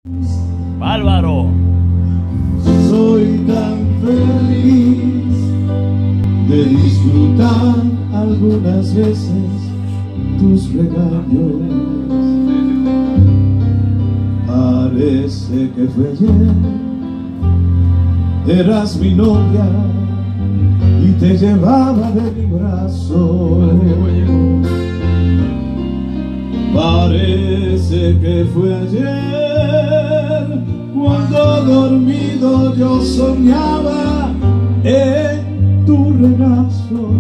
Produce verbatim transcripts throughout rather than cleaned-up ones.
Bárbaro. Soy tan feliz de disfrutar algunas veces tus regaños. Parece que fue ayer, eras mi novia y te llevaba de mi brazo. Parece que fue ayer cuando dormido yo soñaba en tu regazo.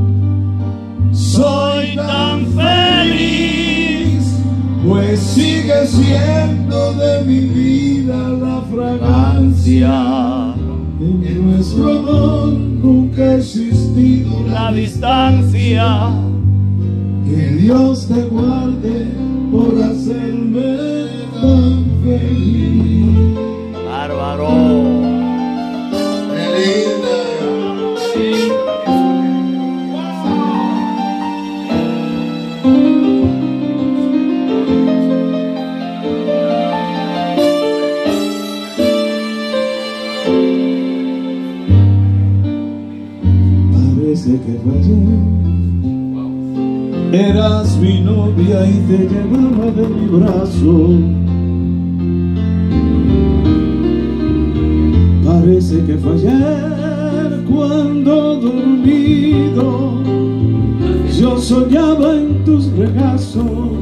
Soy tan feliz, pues sigue siendo de mi vida la fragancia. En nuestro amor nunca ha existido La distancia. Que Dios te guarde por hacerme tan feliz. Bárbaro. ¡Qué linda! Sí. Parece que fue ayer, eras mi novia y te llevaba de mi brazo. Parece que fue ayer cuando dormido yo soñaba en tus regazos.